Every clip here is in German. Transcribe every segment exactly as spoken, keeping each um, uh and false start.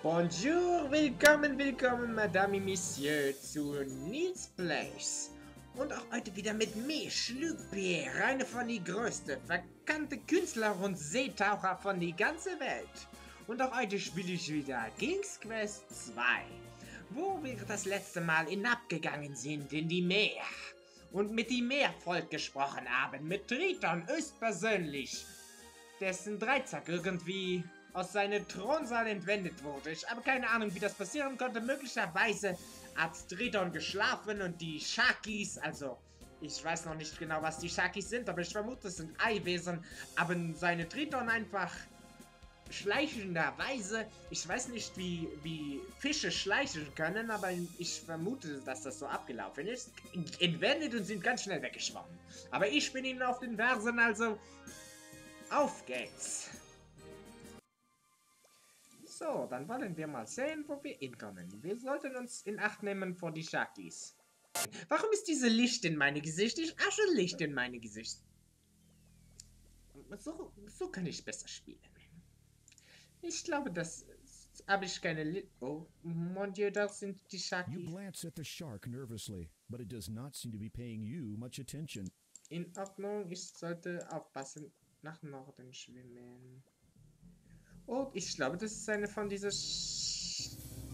Bonjour, willkommen, willkommen, Madame et Monsieur, zu Nils Place. Und auch heute wieder mit mir, Schlüppier, eine von die größten, verkannte Künstler und Seetaucher von die ganze Welt. Und auch heute spiele ich wieder King's Quest zwei, wo wir das letzte Mal hinabgegangen sind in die Meer und mit dem Meervolk gesprochen haben, mit Triton höchstpersönlich, dessen Dreizack irgendwie aus seinem Thronsaal entwendet wurde. Ich habe keine Ahnung, wie das passieren konnte. Möglicherweise hat Triton geschlafen und die Sharkies, also ich weiß noch nicht genau, was die Sharkies sind, aber ich vermute, es sind Eiwesen, haben seine Triton einfach schleichenderweise, ich weiß nicht, wie, wie Fische schleichen können, aber ich vermute, dass das so abgelaufen ist, entwendet und sind ganz schnell weggeschwommen. Aber ich bin ihnen auf den Fersen, also auf geht's. So, dann wollen wir mal sehen, wo wir hinkommen. Wir sollten uns in Acht nehmen vor die Sharkies. Warum ist diese Licht in meine Gesicht? Ich asche Licht in meine Gesicht. So, so kann ich besser spielen. Ich glaube, das habe ich keine Licht. Oh, mon Dieu, da sind die Sharkies. You glance at the shark nervously, but it does not seem to be paying you much attention. In Ordnung, ich sollte aufpassen. Nach Norden schwimmen. Oh, ich glaube, das ist eine von diesen Sch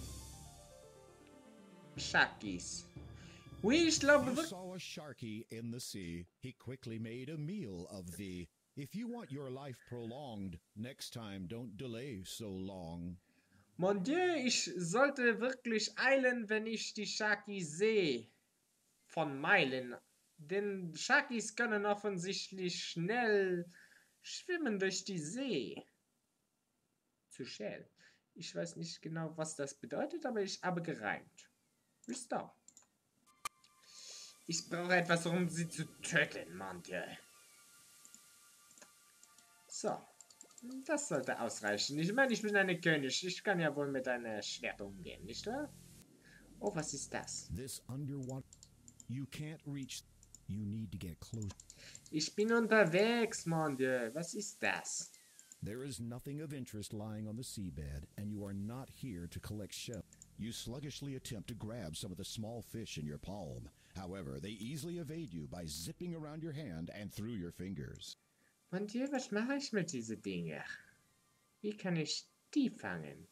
Sharkies. Oui, ich glaube You wirklich. saw a sharky in the sea. He quickly made a meal of thee. If you want your life prolonged, next time don't delay so long. Mon Dieu, ich sollte wirklich eilen, wenn ich die Sharkies sehe. Von Meilen. Denn Sharkies können offensichtlich schnell schwimmen durch die See. Zu schnell. Ich weiß nicht genau, was das bedeutet, aber ich habe gereimt. Bis da. Ich brauche etwas, um sie zu töten, mon Dieu. So. Das sollte ausreichen. Ich meine, ich bin eine König. Ich kann ja wohl mit einem Schwert umgehen, nicht wahr? Oh, was ist das? This underwater... You can't reach... You need to get close. Ich bin unterwegs, mon Dieu. Was ist das? There is nothing of interest lying on the seabed, and you are not here to collect shells. You sluggishly attempt to grab some of the small fish in your palm. However, they easily evade you by zipping around your hand and through your fingers. Mon Dieu, was mache ich mit diesen Dingen? Wie kann ich die fangen?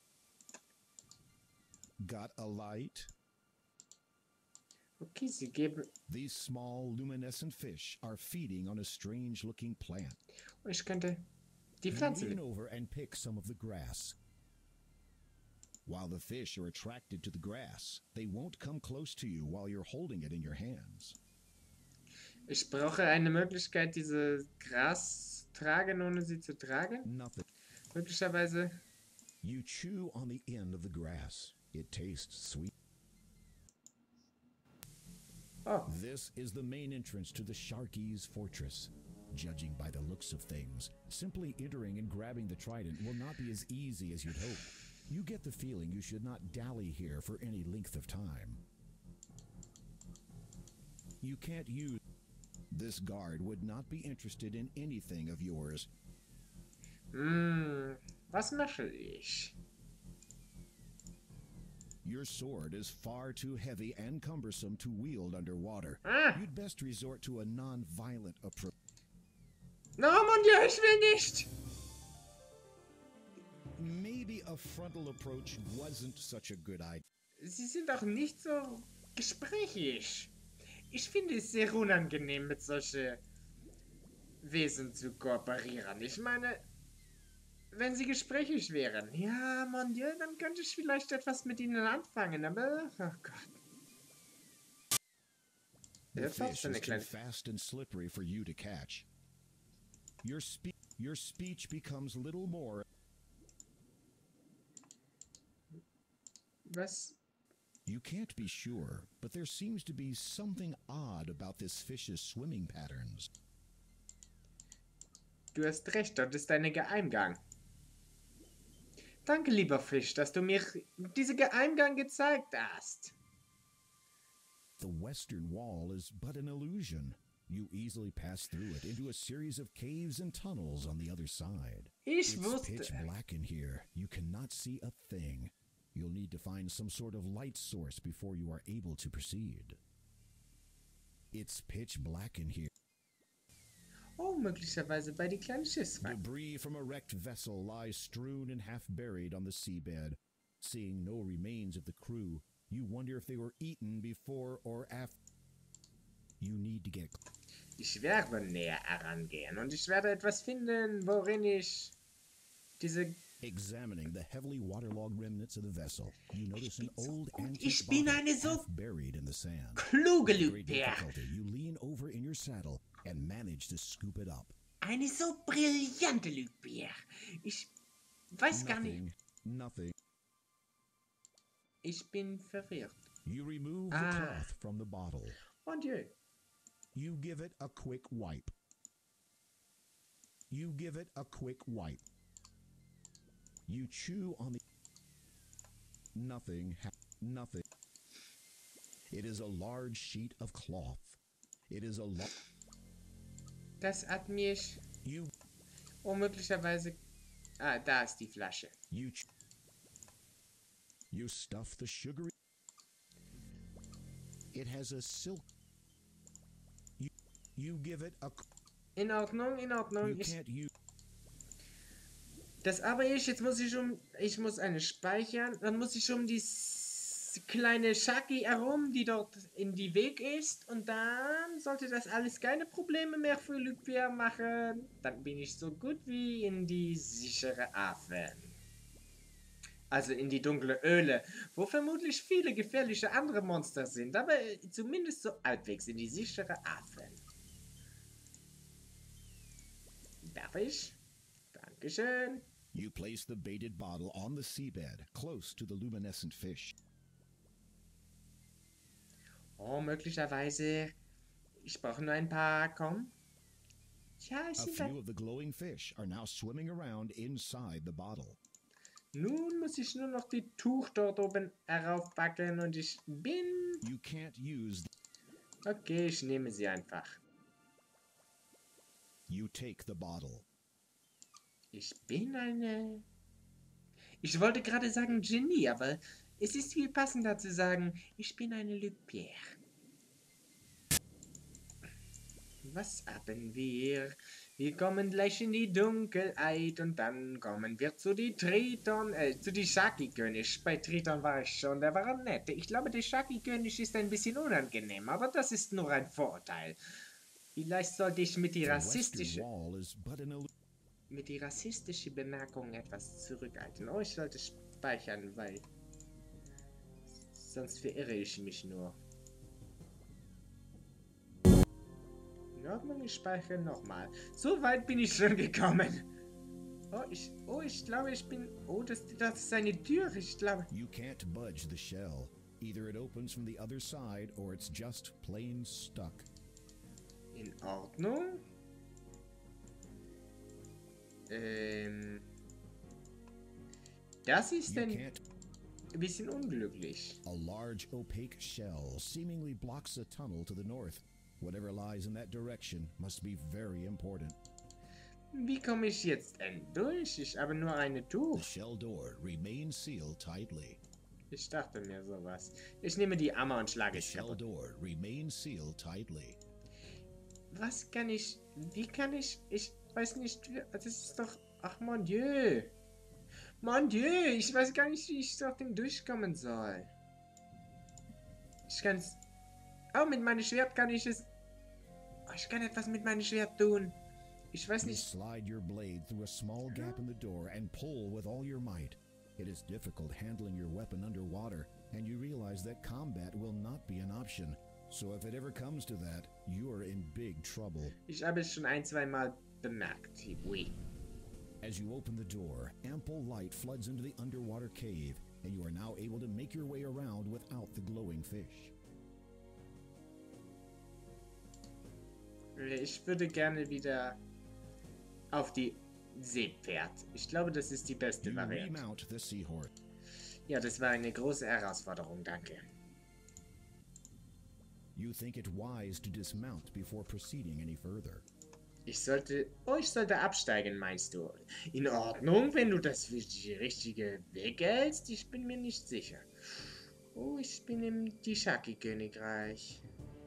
Got a light? Okay, sie geben... These small luminescent fish are feeding on a strange-looking plant. Oh, ich könnte die You Pflanze... lean over and pick some of the grass. While the fish are attracted to the grass, they won't come close to you while you're holding it in your hands. Ich brauche eine Möglichkeit, diese Gras tragen, ohne sie zu tragen. Nothing. Möglicherweise... You chew on the end of the grass. It tastes sweet. Oh, This is the main entrance to the Sharkies' fortress. Judging by the looks of things, simply entering and grabbing the trident will not be as easy as you'd hope. You get the feeling you should not dally here for any length of time. You can't use... This guard would not be interested in anything of yours. hm, was mache ich? Your sword is far too heavy and cumbersome to wield underwater. Ah, You'd best resort to a non-violent approach. no, mon Dieu, ich will nicht! Maybe a frontal approach wasn't such a good idea. Sie sind doch nicht so gesprächig. Ich finde es sehr unangenehm, mit solchen Wesen zu kooperieren. Ich meine, wenn sie gesprächig wären, ja, mon Dieu, dann könnte ich vielleicht etwas mit ihnen anfangen, aber, oh Gott. The Das ist auch fish so eine is too kleine... fast and slippery for you to catch. Your, spe your speech becomes little more... Was? You can't be sure, but there seems to be something odd about this fish's swimming patterns. Du hast recht, dort ist ein Geheimgang. Danke, lieber Fisch, dass du mir diesen Geheimgang gezeigt hast. The western wall is but an illusion. You easily pass through it into a series of caves and tunnels on the other side. Ich It's wusste... pitch black in here. You cannot see a thing. You'll need to find some sort of light source before you are able to proceed. It's pitch black in here. Oh, möglicherweise bei die kleine Schiffswrack. Debris from a wrecked vessel lies strewn and half buried on the seabed. Seeing no remains of the crew, you wonder if they were eaten before or after. You need to get... Ich werde näher herangehen und ich werde etwas finden, worin ich diese... Examining the heavily waterlogged remnants of the vessel, you notice an old antique Ich bin bottle eine so half buried in the sand. kluge With great Lügner. difficulty, you lean over in your saddle and manage to scoop it up. Eine so brillante Lügner. Ich weiß gar nicht. Nothing, nothing. Ich bin verwirrt. You remove the Ah. cloth from the bottle. Mon Dieu. You give it a quick wipe. You give it a quick wipe. You chew on the... Nothing, ha nothing. It is a large sheet of cloth. It is a lo... Das hat mich... You... Oh, möglicherweise... Ah, da ist die Flasche. You... Ch you stuff the sugary... It has a silk... You... You give it a... In Ordnung, in Ordnung. You Ich, can't use... das aber ich, jetzt muss ich um... Ich muss eine speichern. Dann muss ich um die s- kleine Shaki herum, die dort in die Weg ist. Und dann sollte das alles keine Probleme mehr für Lügner machen. Dann bin ich so gut wie in die sichere Hafen. Also in die dunkle Höhle, wo vermutlich viele gefährliche andere Monster sind, aber zumindest so halbwegs in die sichere Hafen. Darf ich? Dankeschön. You place the baited bottle on the seabed, close to the luminescent fish. Oh, möglicherweise. Ich brauche nur ein paar. Komm. Ja, ich A sind few of the glowing fish are now swimming around inside the bottle. Nun muss ich nur noch die Tuch dort oben heraufpacken und ich bin... You can't use... Okay, ich nehme sie einfach. You take the bottle. Ich bin eine... Ich wollte gerade sagen Genie, aber es ist viel passender zu sagen, ich bin eine Lügner. Was haben wir? Wir kommen gleich in die Dunkelheit und dann kommen wir zu die Triton, äh, zu die Shaki-König. Bei Triton war ich schon, der war nett. Ich glaube, der Shaki-König ist ein bisschen unangenehm, aber das ist nur ein Vorteil. Vielleicht sollte ich mit die The western rassistische, wall is but an illu- mit die rassistische Bemerkung etwas zurückhalten. Oh, ich sollte speichern, weil sonst verirre ich mich nur. In Ordnung, ich speichere nochmal. So weit bin ich schon gekommen. Oh, ich, oh, ich glaube, ich bin... Oh, das, das ist eine Tür, ich glaube... You can't budge the shell. Either it opens from the other side or it's just plain stuck. In Ordnung. Ähm... Das ist You ein can't... bisschen unglücklich. A large opaque shell seemingly blocks a tunnel to the north. Whatever lies in that direction must be very important. Wie komme ich jetzt durch? Ich habe nur eine The Tuch. shell door remains sealed tightly. Ich dachte mir sowas. Ich nehme die Hammer und schlage The es shell kaputt. door remains sealed tightly. Was kann ich... Wie kann ich... Ich weiß nicht... wie- Das ist doch... Ach, mon Dieu. Mon Dieu. Ich weiß gar nicht, wie ich dort durchkommen soll. Ich kann es... Oh, mit meinem Schwert kann ich es... Oh, ich kann etwas mit meinem Schwert tun. Ich weiß You nicht... slide your blade through a small gap in the door and pull with all your might. It is difficult handling your weapon underwater, and you realize that combat will not be an option. So if it ever comes to that, you are in big trouble. Ich habe es schon ein, zwei Mal bemerkt. Oui. As you open the door, ample light floods into the underwater cave, and you are now able to make your way around without the glowing fish. Ich würde gerne wieder auf die Seepferd. Ich glaube, das ist die beste You Variante. remount the seahorse. Ja, das war eine große Herausforderung, danke. You think it wise to dismount before proceeding any further. Ich sollte... Oh, ich sollte absteigen, meinst du? In Ordnung, wenn du das für die richtige Weg hältst. Ich bin mir nicht sicher. Oh, ich bin im Tishaki-Königreich.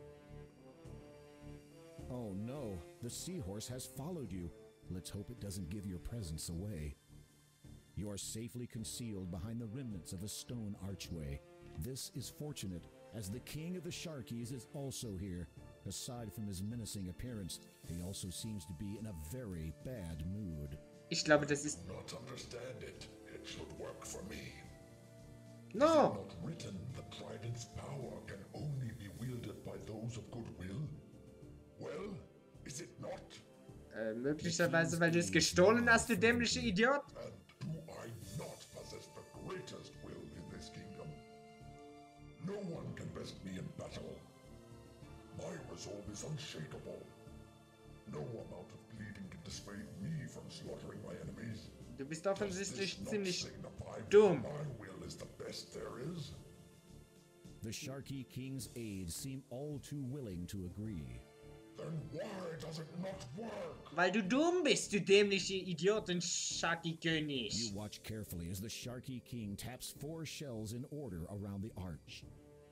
Oh no, the seahorse has followed you. Let's hope it doesn't give your presence away. You are safely concealed behind the remnants of a stone archway. This is fortunate, as the king of the Sharkies is also here. Aside from his menacing appearance, he also seems to be in a very bad mood. Ich glaube, das ist... Not understand it. It should work for me. No! Is it not written the trident's power can only be wielded by those of goodwill? Well, is it not? Äh, möglicherweise, weil du es gestohlen hast, du dämliche Idiot. And do I not possess the greatest will in this kingdom? No one can best me in battle. My resolve is unshakable. No amount of bleeding can dissuade me from slaughtering my enemies. Du bist Does offensichtlich this not ziemlich signify that dumm. my will is the best there is? The Sharky King's aides seem all too willing to agree. Then why does it not work? Weil du dumm bist, du dämliche Idioten, Shaki-König. You watch carefully as the Sharky King taps four shells in order around the arch.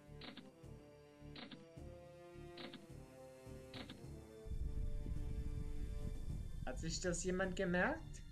Hat sich das jemand gemerkt?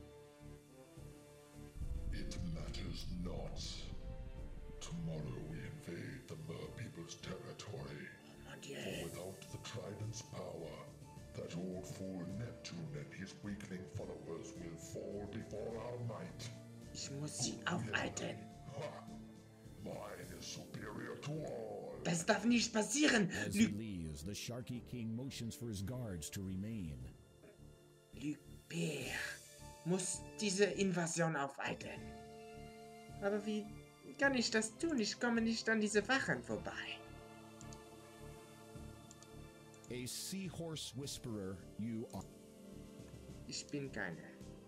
It matters not. Tomorrow we invade the Mer people's territory. Oh Mann, For yeah. without the trident's power, that old fool Neptune and his weakling followers will fall before our might. Ich muss sie aufhalten. Ha! Mine is superior to all. Das darf nicht passieren. As he Luc leaves, the Sharky King motions for his guards to remain. Lupin muss diese Invasion aufhalten. Aber wie kann ich das tun? Ich komme nicht an diese Wachen vorbei. A seahorse whisperer, you are. Ich bin keine.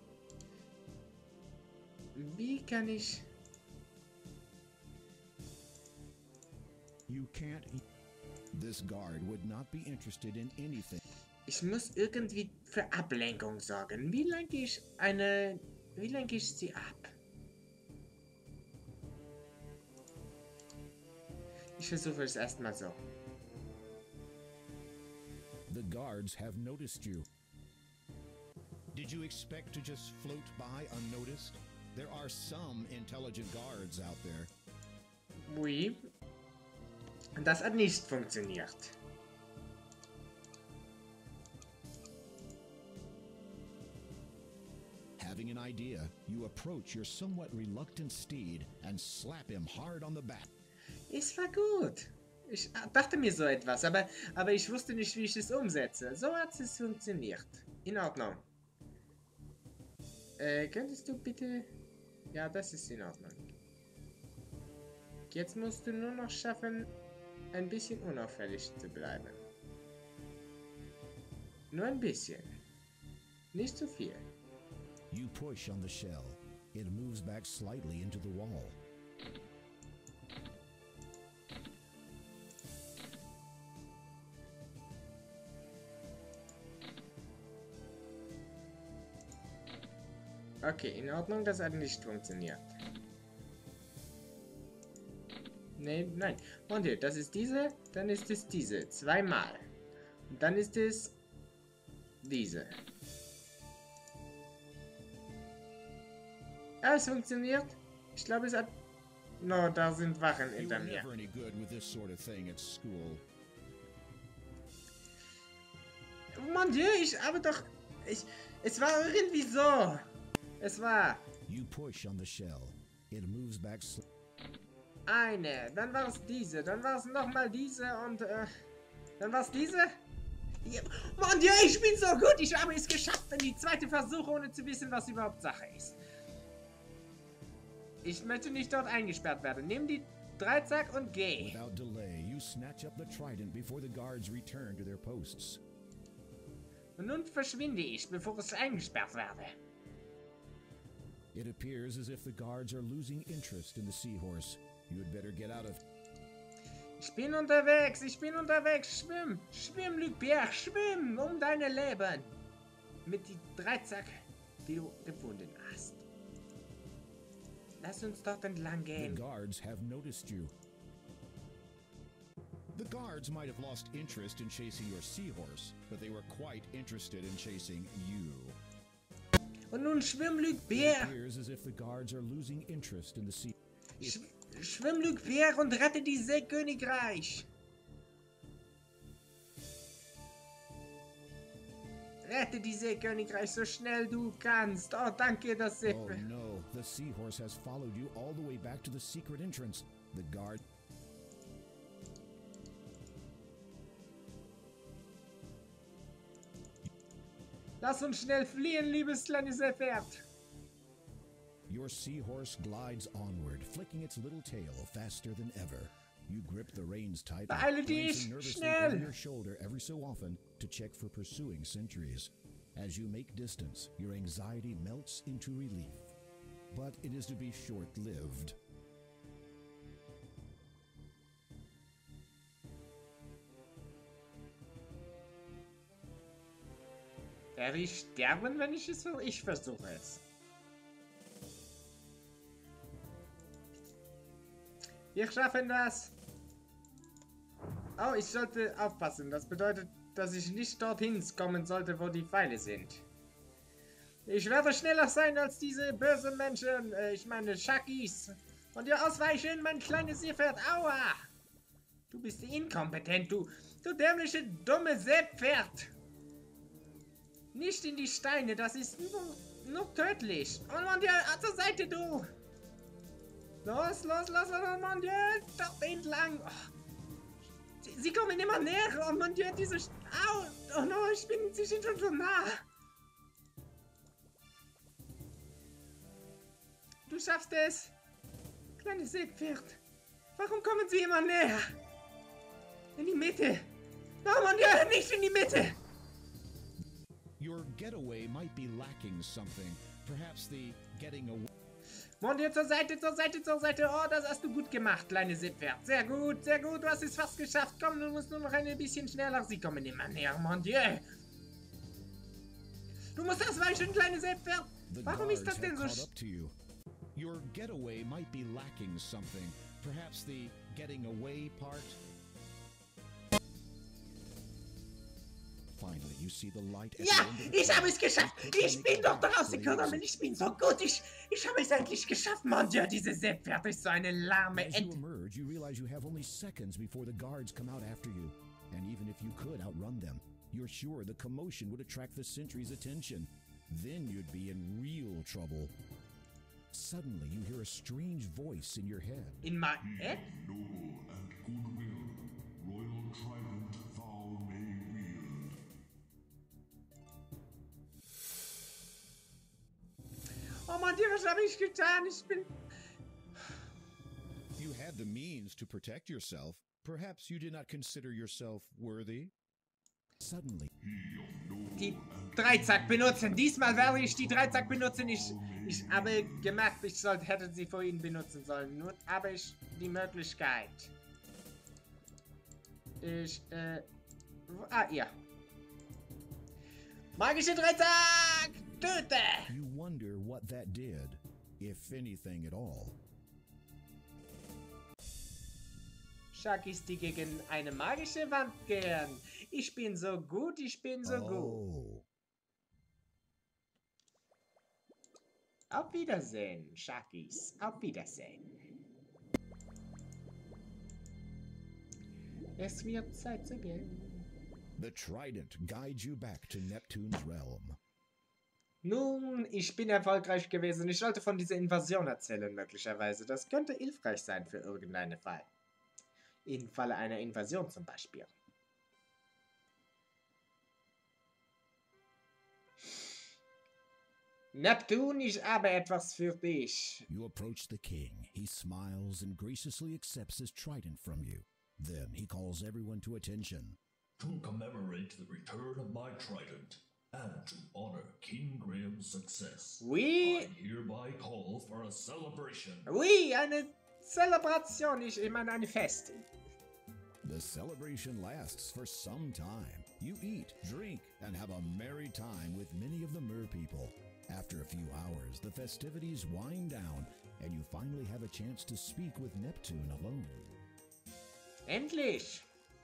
Wie kann ich... You can't. This guard would not be interested in anything. Ich muss irgendwie für Ablenkung sorgen. Wie lenke ich eine... Wie lenke ich sie ab? Ich versuche es erstmal so. The guards have noticed you. Did you expect to just float by unnoticed? There are some intelligent guards out there. Oui. Das hat nicht funktioniert. Having an idea, you approach your somewhat reluctant steed and slap him hard on the back. Es war gut. Ich dachte mir so etwas, aber, aber ich wusste nicht, wie ich es umsetze. So hat es funktioniert. In Ordnung. Äh, könntest du bitte... Ja, das ist in Ordnung. Jetzt musst du nur noch schaffen, ein bisschen unauffällig zu bleiben. Nur ein bisschen. Nicht zu viel. You push on the shell. It moves back slightly into the wall. Okay, in Ordnung, das hat nicht funktioniert. Nein, nein. Und hier, das ist diese, dann ist es diese. Zweimal. Und dann ist es diese. Ah, es funktioniert. Ich glaube, es hat... No, da sind Wachen You hinter were mir. never any good with this sort of thing at school. Mon Dieu, ich habe doch... Ich... Es war irgendwie so. Es war... You push on the shell. It moves back sl Eine, dann war es diese, dann war es nochmal diese und äh, dann war es diese. Ja, Mann, ja, ich bin so gut, ich habe es geschafft, in die zweite Versuch, ohne zu wissen, was überhaupt Sache ist. Ich möchte nicht dort eingesperrt werden. Nimm die Dreizack und geh. Without delay, you snatch up the trident before the guards return to their posts. Und nun verschwinde ich, bevor ich eingesperrt werde. It appears as if the guards are losing interest in the seahorse. You had better get out of... Ich bin unterwegs, ich bin unterwegs. Schwimm, schwimm, Lupin, schwimm um deine Leben. mit die Dreizack, die du gefunden hast. Lass uns dort entlang The gehen. guards have noticed you. The guards might have lost interest in chasing your seahorse, but they were quite interested in chasing you. Und nun schwimm, Luc It Bär. appears as if the guards are losing interest in the sea. Sch schwimm, Luc Bär, und rette die Seekönigreich. Rette die Seekönigreich so schnell du kannst. Oh, danke, das Oh no, the seahorse has followed you all the way back to the secret entrance. The guard... Lass uns schnell fliehen, liebes kleines Pferd. Your seahorse glides onward, flicking its little tail faster than ever. You grip the reins tight, Beeile dich, glancing nervously schnell! over your shoulder every so often to check for pursuing sentries. As you make distance, your anxiety melts into relief. But it is to be short-lived. Werde ich sterben, wenn ich es versuche? Ich versuche es. Wir schaffen das. Oh, ich sollte aufpassen. Das bedeutet, dass ich nicht dorthin kommen sollte, wo die Pfeile sind. Ich werde schneller sein als diese bösen Menschen. Äh, ich meine, Shakis. Und ihr ausweichen, mein kleines Seepferd. Aua! Du bist inkompetent, du. Du dämliche, dumme Seepferd. Nicht in die Steine, das ist nur, nur tödlich. Oh mon Dieu, zur Seite, du! Los, los, los, oh mon Dieu, dort entlang. Oh. Sie, sie kommen immer näher, oh mon Dieu, diese... Au! Oh no, ich bin... Sie sind schon so nah. Du schaffst es. Kleines Seepferd. Warum kommen sie immer näher? In die Mitte. Oh mon Dieu, nicht in die Mitte. Your getaway might be lacking something. Perhaps the getting away... Mon Dieu, zur Seite, zur Seite, zur Seite. Oh, das hast du gut gemacht, kleines Seepferd. Sehr gut, sehr gut. Du hast es fast geschafft. Komm, du musst nur noch ein bisschen schneller. Sie kommen immer näher, mon Dieu. Du musst ausweichen, kleines Seepferd. The Warum ist guards das denn have so... caught up to you. Your getaway might be lacking something. Perhaps the getting away part. Finally, you see the light at Ja, the end of the ich habe tunnel. es geschafft. You quickly Ich make bin it doch back rausgekommen. Ich bin so gut. Ich, ich habe es endlich geschafft, mon Dieu. Dieses Seepferd ist so eine lahme As you Ente. emerge, you realize you have only seconds before the guards come out after you. And even if you could outrun them, you're sure the commotion would attract the sentry's attention. Then you'd be in real trouble. Suddenly, you hear a strange voice in your head. In mein... Äh? Noble and goodwill, royal trident thou may wield. Oh mon Dieu, was habe ich getan? Ich bin... You had the means to protect yourself. Perhaps you did not consider yourself worthy. Suddenly, Die Dreizack benutzen. Diesmal werde ich die Dreizack benutzen. Ich, ich habe gemerkt, ich sollte, hätte sie vorhin benutzen sollen. Nun habe ich die Möglichkeit. Ich, äh... wo- Ah, ja. Magische Dreizack! Töte! you wonder what that did, if anything at all. Shakis, die gegen eine magische Wand gehen. Ich bin so gut, ich bin so gut. Oh. Auf Wiedersehen, Shakis. Auf Wiedersehen. Es wird Zeit zu gehen. The trident guides you back to Neptune's realm. Nun, ich bin erfolgreich gewesen. Ich sollte von dieser Invasion erzählen, möglicherweise. Das könnte hilfreich sein für irgendeinen Fall. Im Falle einer Invasion zum Beispiel. Neptun, ich habe etwas für dich. You approach the king. He smiles and graciously accepts his trident from you. Then he calls everyone to attention. To commemorate the return of my trident and to honor King Graham's success, Oui, I hereby call for a celebration. oui, eine Zelebration. Ich, ich meine, eine Fest. The celebration lasts for some time. You eat, drink, and have a merry time with many of the mer people. After a few hours, the festivities wind down, and you finally have a chance to speak with Neptune alone. Endlich!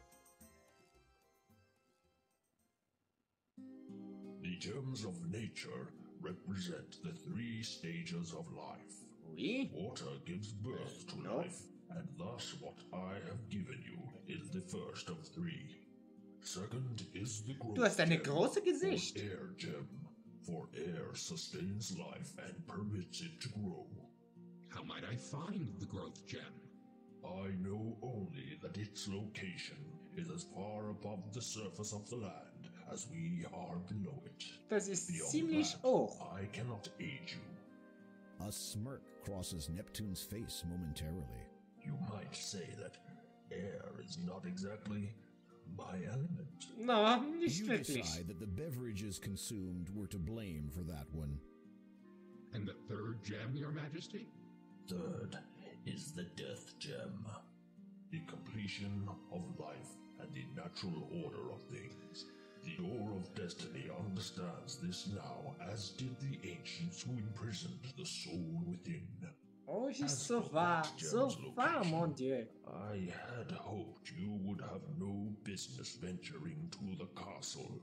The gems of nature represent the three stages of life. Oui? Water gives birth to No. life, and thus what I have given you is the first of three. Second is the growth Du hast ein gem, großes or Gesicht. air gem, for air sustains life and permits it to grow. How might I find the growth gem? I know only that its location is as far above the surface of the land as we are below it. Das ist Beyond ziemlich that, hoch. I cannot aid you. A smirk crosses Neptune's face momentarily. You might say that air is not exactly my element. No, nicht You wirklich. decide that the beverages consumed were to blame for that one. And the third gem, Your Majesty? Third is the death gem, the completion of life and the natural order of things. The door of destiny understands this now, as did the ancients who imprisoned the soul within. Oh, es ist As so for wahr. that So gem's wahr, location, mon Dieu. I had hoped you would have no business venturing to the castle.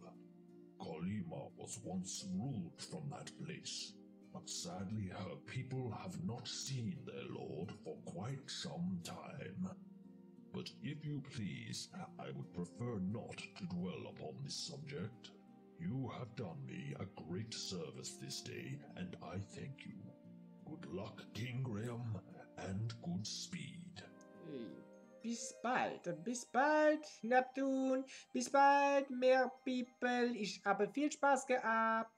Kolima was once ruled from that place, but sadly her people have not seen their lord for quite some time. But if you please, I would prefer not to dwell upon this subject. You have done me a great service this day, and I thank you. Good luck, King Graham, and good speed. Bis bald. Bis bald, Neptun. Bis bald, mehr People. Ich habe viel Spaß gehabt.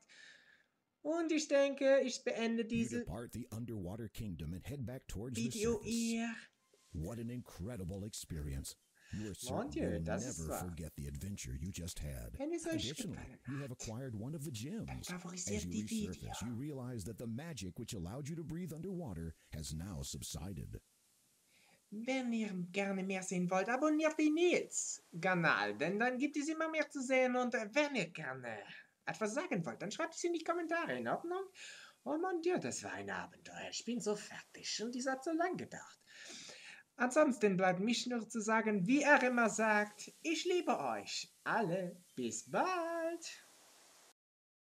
Und ich denke, ich beende You diese depart the underwater kingdom and head back towards the Video surface. hier. What an incredible experience. You are certain Dieu, you'll das ist never wahr. forget the adventure you just had. Wenn es euch Additionally, gefallen you have hat, acquired one of the gems. dann favorisiert As you die resurface, Video. you realize that the magic which allowed you to breathe underwater has now subsided. Wenn ihr gerne mehr sehen wollt, abonniert den Nils-Kanal, denn dann gibt es immer mehr zu sehen. Und wenn ihr gerne etwas sagen wollt, dann schreibt es in die Kommentare, in Ordnung? Oh mein Gott, das war ein Abenteuer. Ich bin so fertig und das hat so lang gedauert. Ansonsten bleibt mich nur zu sagen, wie er immer sagt, ich liebe euch alle. Bis bald.